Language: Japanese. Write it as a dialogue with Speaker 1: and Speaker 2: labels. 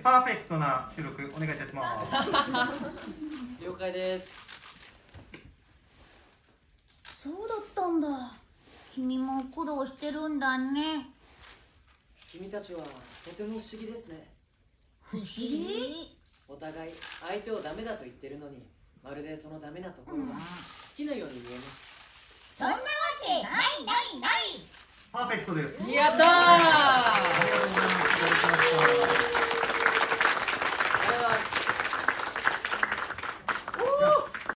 Speaker 1: パーフェクトな収録お願いいたします。
Speaker 2: 了解です。
Speaker 3: そうだったんだ。君も苦労してるんだね。
Speaker 2: 君たちはとても不思議ですね。
Speaker 3: 不思議？
Speaker 2: お互い相手をダメだと言ってるのに、まるでそのダメなところが好きなように見えます。
Speaker 3: そんなわけない。
Speaker 1: パーフェクトです。
Speaker 2: やったー。